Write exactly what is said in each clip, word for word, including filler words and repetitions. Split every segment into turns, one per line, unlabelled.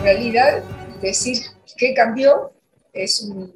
realidad, decir qué cambió es, un,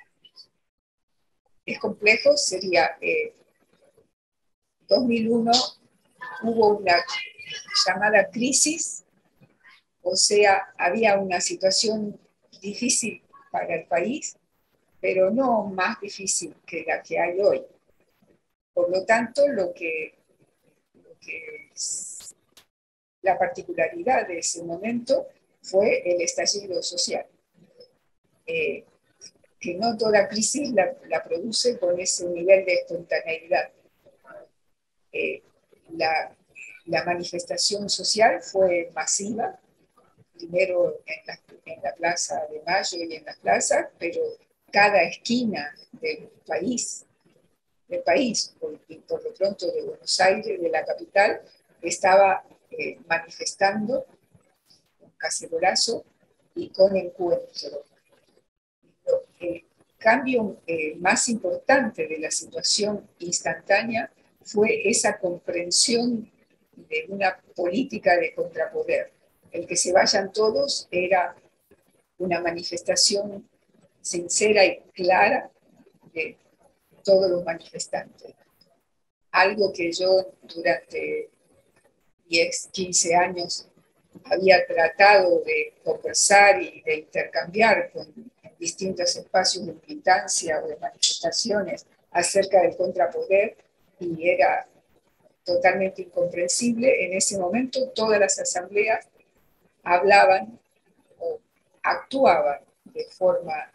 es complejo. Sería eh, dos mil uno hubo una llamada crisis, o sea, había una situación difícil para el país, pero no más difícil que la que hay hoy. Por lo tanto, lo que, lo que es la particularidad de ese momento fue el estallido social. Eh, que no toda crisis la, la produce con ese nivel de espontaneidad. Eh, la, la manifestación social fue masiva, primero en la, en la Plaza de Mayo y en las plazas, pero cada esquina del país, del país, por, por lo pronto de Buenos Aires, de la capital, estaba eh, manifestando con cacerolazo y con encuentro. El cambio eh, más importante de la situación instantánea fue esa comprensión de una política de contrapoder. El que se vayan todos era una manifestación sincera y clara de todos los manifestantes. Algo que yo durante diez, quince años había tratado de conversar y de intercambiar con distintos espacios de militancia o de manifestaciones acerca del contrapoder, y era totalmente incomprensible. En ese momento todas las asambleas hablaban o actuaban de forma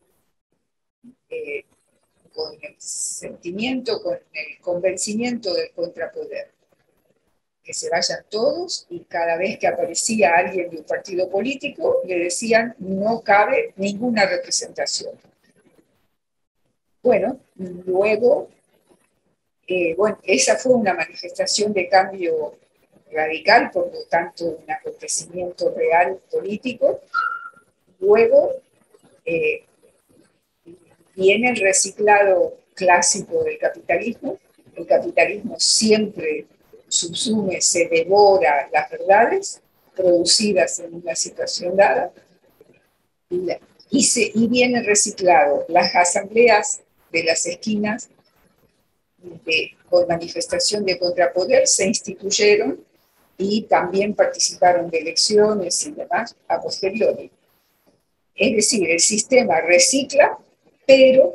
eh, con el sentimiento, con el convencimiento del contrapoder. Que se vayan todos, y cada vez que aparecía alguien de un partido político le decían no cabe ninguna representación. Bueno, luego, eh, bueno, esa fue una manifestación de cambio radical, por lo tanto un acontecimiento real político. Luego eh, viene el reciclado clásico del capitalismo. El capitalismo siempre subsume, se devora las verdades producidas en una situación dada, y, la, y, se, y viene reciclado. Las asambleas de las esquinas de, con manifestación de contrapoder se instituyeron y también participaron de elecciones y demás a posteriori. Es decir, el sistema recicla, pero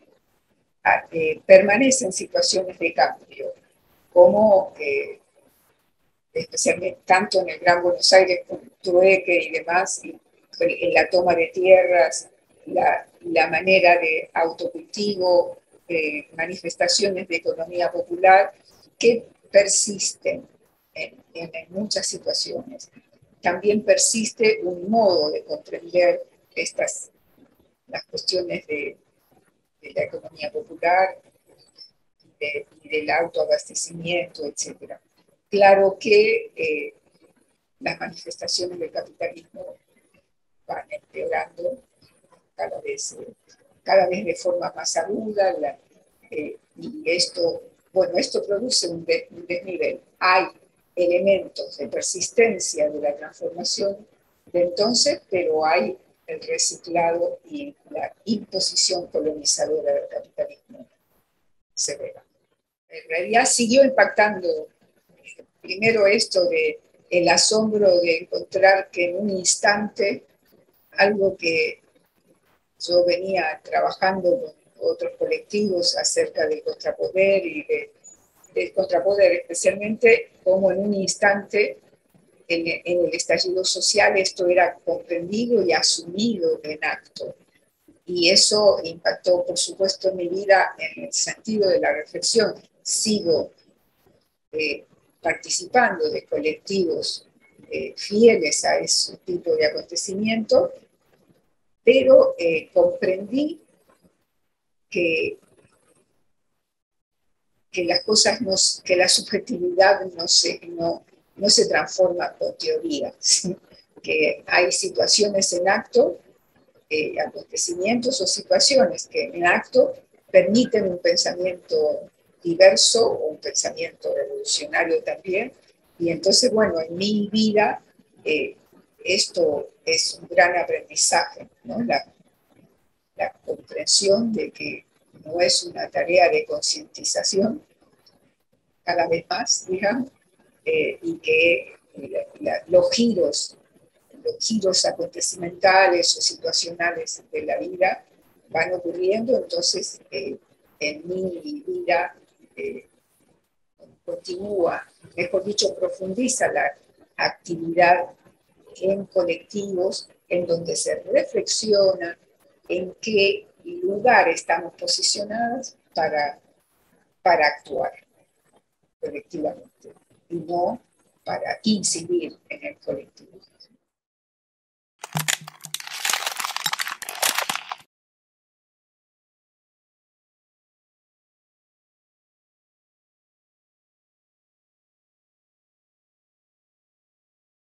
eh, permanece en situaciones de cambio, como eh, especialmente tanto en el Gran Buenos Aires con trueque y demás, y en la toma de tierras, la, la manera de autocultivo, eh, manifestaciones de economía popular que persisten en, en, en muchas situaciones. También persiste un modo de comprender estas, las cuestiones de, de la economía popular y, de, y del autoabastecimiento, etcétera. Claro que eh, las manifestaciones del capitalismo van empeorando cada vez, eh, cada vez de forma más aguda, la, eh, y esto, bueno, esto produce un, de, un desnivel. Hay elementos de persistencia de la transformación de entonces, pero hay el reciclado y la imposición colonizadora del capitalismo severa. En realidad siguió impactando primero esto de el asombro de encontrar que en un instante algo que yo venía trabajando con otros colectivos acerca del contrapoder y de, del contrapoder, especialmente como en un instante en, en el estallido social esto era comprendido y asumido en acto. Y eso impactó, por supuesto, en mi vida en el sentido de la reflexión. Sigo eh, participando de colectivos eh, fieles a ese tipo de acontecimientos, pero eh, comprendí que, que las cosas, no, que la subjetividad no se, no, no se transforma con teoría, ¿sí? Que hay situaciones en acto, eh, acontecimientos o situaciones que en acto permiten un pensamiento diverso o un pensamiento revolucionario también. Y entonces, bueno, en mi vida eh, esto es un gran aprendizaje, ¿no? La, la comprensión de que no es una tarea de concientización, cada vez más, digamos, eh, y que la, la, los giros, los giros acontecimentales o situacionales de la vida van ocurriendo, entonces eh, en mi vida eh, continúa, mejor dicho, profundiza la actividad en colectivos en donde se reflexiona en qué lugar estamos posicionados para, para actuar colectivamente y no para incidir en el colectivo.